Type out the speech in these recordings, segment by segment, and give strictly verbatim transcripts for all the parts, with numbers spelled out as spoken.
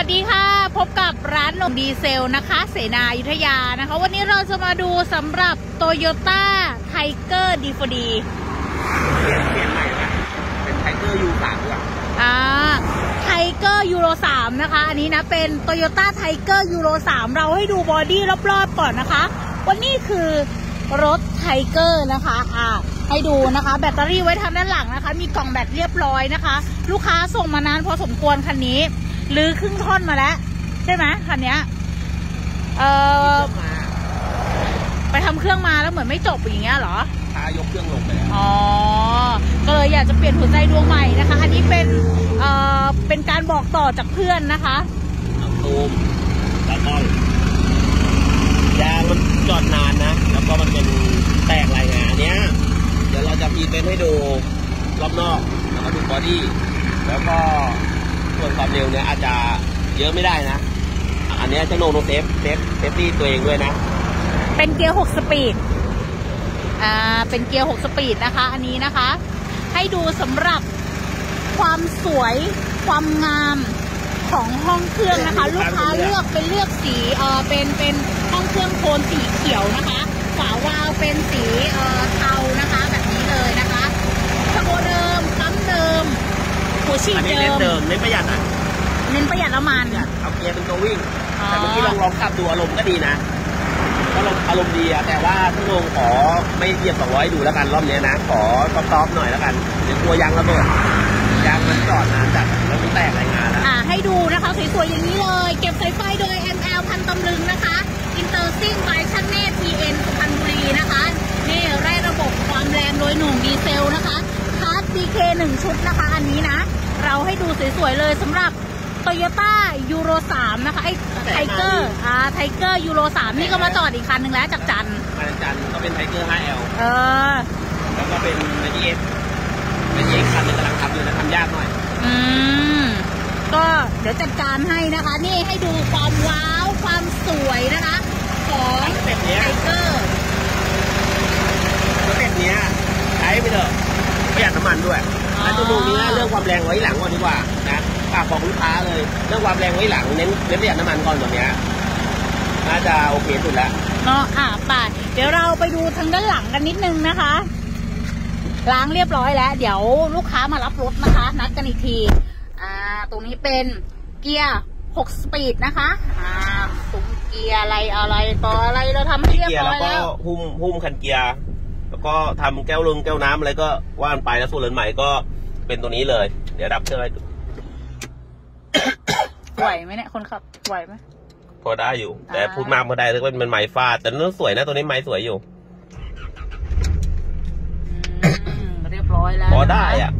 ดีค่ะพบกับร้านนมดีเซลนะคะเสนาอยุธยานะคะวันนี้เราจะมาดูสำหรับ Toyota Tiger ดี โฟร์ ดีเปลี่ยนเปลี่ยนใหม่นะเป็น Tiger ยู สาม ด้วยอ่า Tiger ยูโร สาม นะคะอันนี้นะเป็น Toyota Tiger ยูโร สาม เราให้ดูบอดี้รอบๆก่อนนะคะวันนี้คือรถ Tiger นะคะอ่าให้ดูนะคะแบตเตอรี่ไว้ทางด้านหลังนะคะมีกล่องแบตเรียบร้อยนะคะลูกค้าส่งมานานพอสมควรคันนี้ลื้อครึ่งท่อนมาแล้วใช่ไหมคันนี้เออไปทำเครื่องมาแล้วเหมือนไม่จบอย่างเงี้ยเหรอพายกเครื่องลงไปแล้วอ๋อก็เลยอยากจะเปลี่ยนหัวใจดวงใหม่นะคะอันนี้เป็นเอ่อเป็นการบอกต่อจากเพื่อนนะคะตูมตะก้อนยางมันจอดนานนะแล้วก็มันเป็นแตกรายงานเนี้ยเดี๋ยวเราจะพรีเซนต์ให้ดูรอบนอกแล้วก็ดูบอดี้แล้วก็ส่วนความเร็วเนี่ยอาจจะเยอะไม่ได้นะอันนี้จะโน้ตเซฟเซฟเซฟตี้ตัวเองด้วยนะเป็นเกียร์หกสปีดอ่าเป็นเกียร์หกสปีดนะคะอันนี้นะคะให้ดูสำหรับความสวยความงามของห้องเครื่องนะคะลูกค้าเลือกเป็นเลือกสีเออเป็นเป็นห้องเครื่องโทนสีเขียวนะคะฝาวาล์วเป็นสีเอ่อเทานะคะแบบนี้เลยนะคะสโบเดิมปั๊มเดิมหัวฉีดเดิมเน้นเดิมเน้นประหยัดอ่ะเน้นประหยัดน้ำมันเอาเกียร์เป็นตัววิ่งแต่เมื่อกี้ลองลองขับดูอารมณ์ก็ดีนะก็อารมณ์ดีอะแต่ว่าถ้าลงขอไม่เหยียบสองร้อยดูแล้วกันรอบนี้นะขอต๊อปๆหน่อยแล้วกันเดี๋ยวกลัวยางระเบิดยางมันจอดนานจัดแล้วมันแตกรายงานแล้วอ่าให้ดูนะคะสวยๆอย่างนี้เลยเก็บสายไฟโดย เอ็ม แอล พันตำลึงนะคะอินเตอร์ซิ่งบายชั่นเน่ ที เอ็น สุพรรณบุรีนะคะนี่ไล่ระบบความแรงโดยหน่วงดีเซลนะคะคาร์ด ดี เค หนึ่งชุดนะคะอันนี้นะเราให้ดูสวยๆเลยสำหรับToyota ยูโร สาม นะคะไอ้ไทเกอร์อ่าไทเกอร์ยูโร สาม นี่ก็มาจอดอีกคันหนึ่งแล้วจากจันมาจากจันก็เป็นไทเกอร์ ไฟว์ แอลเออแล้วก็เป็น เอ จี เอส เอ จี เอส คันนึงกำลังทำอยู่นะทำยากหน่อยอืมก็เดี๋ยวจัดการให้นะคะนี่ให้ดูความว้าวความสวยนะคะของไทเกอร์สเต็ปเนี้ยใช้ไปเถอะประหยัดน้ำมันด้วยแล้วตัวนี้เรื่องความแรงไว้หลังก่อนดีกว่านะฝากบอกลูกค้าเลยเรื่องความแรงไว้หลังเน้นเน้นประหยัดน้ำมันก่อนแบบนี้น่าจะโอเคสุดแล้วเนาะอ่ะไปเดี๋ยวเราไปดูทางด้านหลังกันนิดนึงนะคะล้างเรียบร้อยแล้วเดี๋ยวลูกค้ามารับรถนะคะนัดกันอีกทีอ่าตรงนี้เป็นเกียร์หกสปีดนะคะอ่าซุ้มเกียร์อะไรอะไรต่ออะไรเราทำให้เรียบร้อยแล้วก็หุ้มหุ้มคันเกียร์แล้วก็ทำแก้วลงแก้วน้ำอะไรก็ว่านไปแล้วส่วนเรือนใหม่ก็เป็นตัวนี้เลยเดี๋ยวดับเครื่องให้ดูไหวไหมเนี่ยคนขับไหวไหมพอได้อยู่แต่พูดมากพอได้เลยว่าเป็นไม้ฟาดแต่เนื้อสวยนะตัวนี้ไม้สวยอยู่เรียบร้อยแล้วพอได้อ่ะ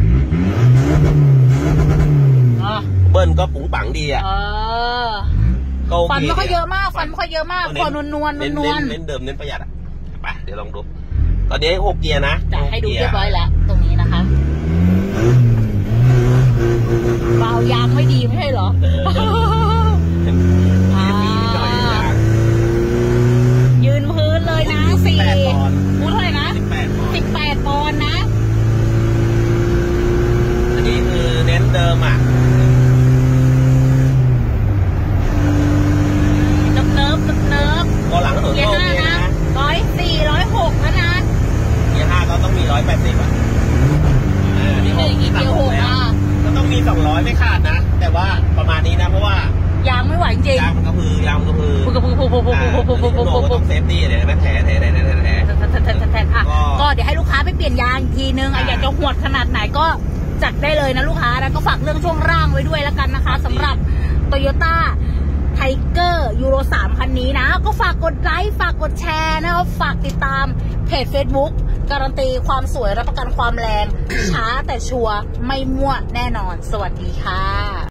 เบิ้ลก็ปุ๋งปังดีอ่ะฟันไม่ค่อยเยอะมากฟันไม่ค่อยเยอะมากพอนวลนวลนวลเน้นเดิมเน้นประหยัดอ่ะไปเดี๋ยวลองดูตอนนี้หกเกียร์นะจะให้ดูเรียบร้อยแล้วตรงนี้นะคะเบายางไม่ดีไม่ใช่เหรอยืนพื้นเลยนะสี่พูดเท่าไหร่นะสิบแปดปอนด์นะอันนี้คือเน้นเดิมอ่ะเนิบเนิบเนิบตอนหลังก็ถึงโลกนี้นะร้อยสี่ร้อยหกแล้วนะเกียร์ห้าก็ต้องมีร้อยแปดสิบอ่ะนี่หนึ่งอีกเกียร์หกอ่ะก็ต้องมีสองร้อยไม่ขาดนะแต่ว่าประมาณนี้นะเพราะว่ายางไม่ไหวจริงยางมันก็คือยางมันก็คือต้องเซฟตี้เนี่ยแผลแผลแผลแผลแผลแผลแผลแผลก็เดี๋ยวให้ลูกค้าไปเปลี่ยนยางอีกทีนึงอยากจะหวดขนาดไหนก็จัดได้เลยนะลูกค้าแล้วก็ฝากเรื่องช่วงร่างไว้ด้วยแล้วกันนะคะสำหรับ Toyota Tiger ยูโร สาม คันนี้นะก็ฝากกดไลค์ฝากกดแชร์นะครับฝากติดตามเพจ Facebook การันตีความสวยรับประกันความแรงช้าแต่ชัวร์ไม่มั่วแน่นอนสวัสดีค่ะ